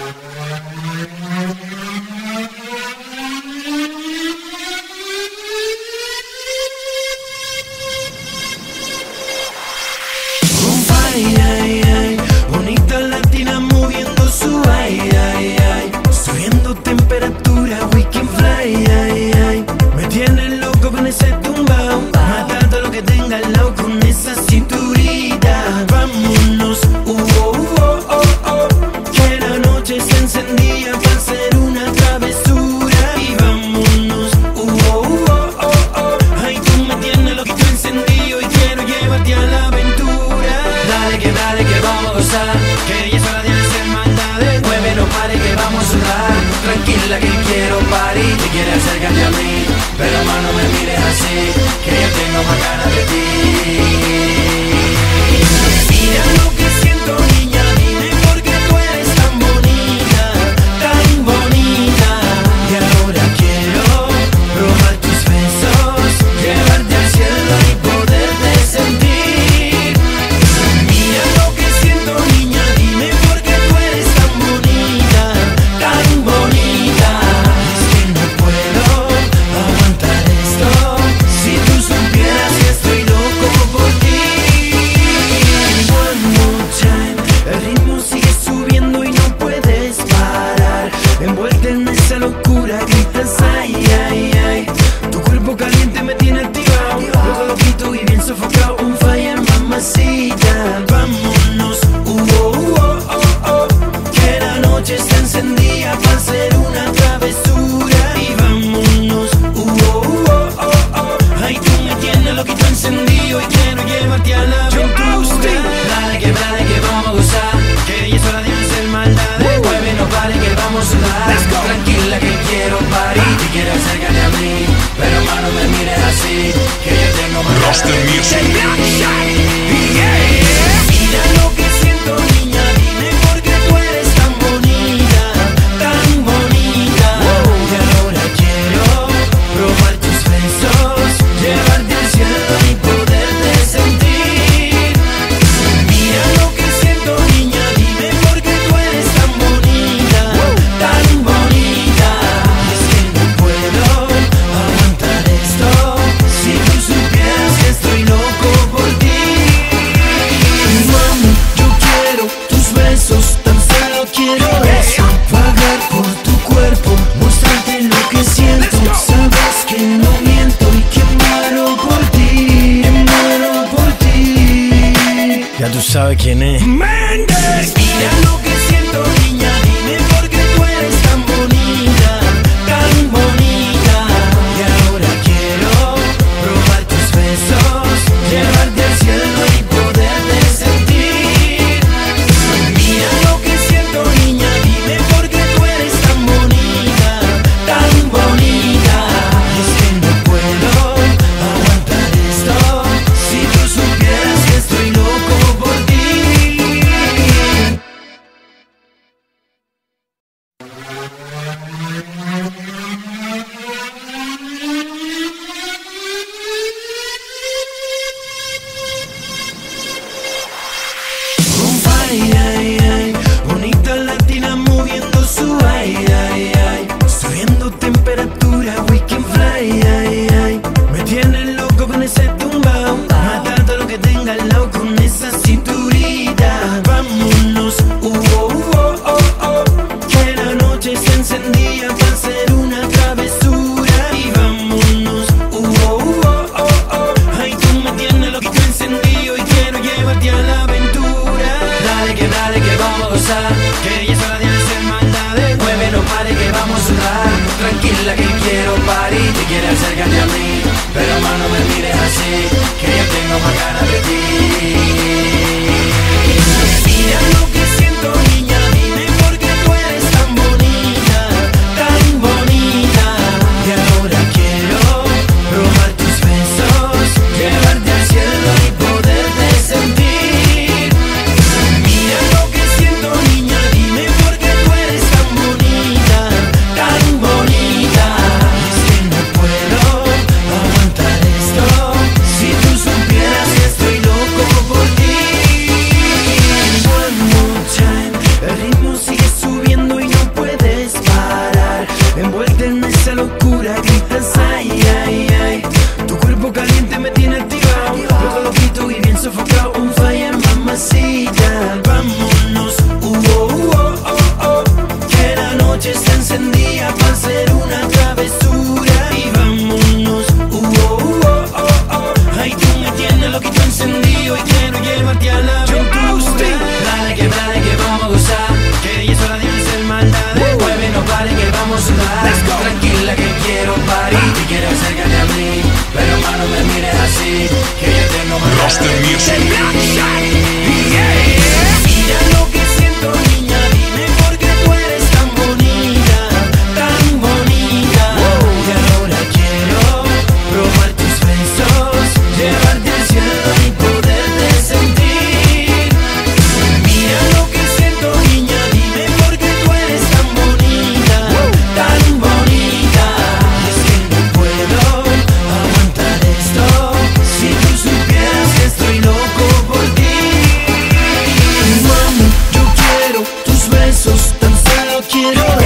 Bonita latina moviendo su subiendo temperatura, we can fly, me tiene loco con ese tumbao, mata todo lo que tenga al lado con esa cinturita. Vámonos, que la noche se encendía para hacer una travesura. Y vámonos, ay, tú me tienes loquito encendido y quiero llevarte a la aventura. Dale que vamos a gozar, que ya es hora de hacer maldades. Mueve, no pare que vamos a sudar. Tranquila que quiero party, te quieres acercarte a mí, pero más no me mires así, que yo tengo más ganas de ti. Mira lo que siento, niña, dime por qué tú eres tan bonita, tan bonita. Y ahora quiero probar tus besos, llevarte al cielo y poderte sentir. Mira lo que siento, niña, dime por qué tú eres tan bonita, tan bonita. Es que no puedo aguantar esto, si tú supieras que estoy loco por ti. One more time, el ritmo sigue subiendo y no puedes parar. Envuelta en esa locura gritas ay. Tu cuerpo caliente me tiene activado, loco loquito y bien sofocado. Un fire, mamacita. Vámonos, que la noche está encendida para hacer una travesura. Y vámonos, ay, tú me tienes loquito encendido y quiero llevarte a la aventura. Dale que vamos a gozar, que ya es hora de hacer maldades. Mueve, no pare que vamos a sudar. Tranquila que quiero party, te quiero acercarte a mí, pero más no me mires así, que yo tengo más ganas de ti. Mira lo que siento, niña, dime por qué tú eres tan bonita, tan bonita. Y ahora quiero probar tus besos, llevarte al cielo y poderte sentir. Mira lo que siento, niña, dime por qué tú eres tan bonita, tan bonita. Es que no puedo aguantar esto, si tú supieras que estoy loco por ti. Mami, yo quiero tus besos, tan solo quiero eso. Pagar por tu cuerpo, mostrarte lo que siento. Sabes que no miento y que muero por ti, Ya tú sabes quién es Méndez. Mira lo que siento, niña, dime por qué tú eres tan bonita, tan bonita. Y ahora quiero probar tus besos, llevarte al cielo y poderte sentir. Mira lo que siento, niña, dime por qué tú eres tan bonita, tan bonita. Es que no puedo aguantar esto, si tú supieras que estoy loco por ti. Bonita latina moviendo su subiendo temperatura, we can fly, me tiene loco con ese tumbao, mata todo lo que tenga al lado con esa cinturita. Vámonos, que la noche se encendía para hacer una travesura. Y vámonos, ay, tú me tienes loquito encendido y quiero llevarte a la aventura. Dale que vamos a gozar, que ya es hora de hacer maldades. Mueve, no pare que vamos a sudar. Tranquila que quiero party, te quieres acercarte a mí, pero más no me mires así, que yo tengo más ganas de ti. Mira lo que siento, niña, dime por qué tú eres tan bonita, tan bonita. Y ahora quiero probar tus besos, llevarte al cielo y poderte sentir. Mira lo que siento, niña, dime por qué tú eres tan bonita, tan bonita. Es que no puedo aguantar esto, si tú supieras que estoy loco por ti. One more DJ Blackshot. Yeah. Mira lo que siento, niña, dime por qué tú eres tan bonita, tan bonita. Y ahora quiero probar tus besos, llevarte al cielo y poderte sentir. Mira lo que siento, niña, dime por qué tú eres tan bonita, tan bonita. Y es que no puedo aguantar esto, si tú supieras que estoy loco por ti. Mami, yo quiero tus besos, tan solo quiero